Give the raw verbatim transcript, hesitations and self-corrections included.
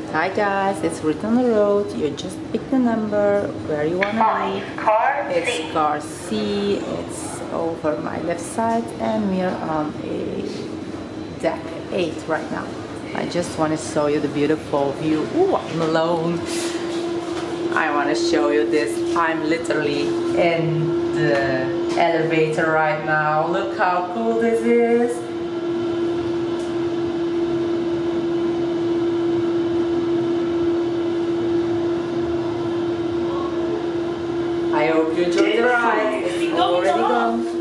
Hi guys, it's written on the road. You just pick the number where you want to be. It's car C. It's over my left side, and we are on a deck eight right now. I just want to show you the beautiful view. Ooh, I'm alone. I want to show you this. I'm literally in the elevator right now. Look how cool this is. I hope you enjoyed the ride. It's already gone.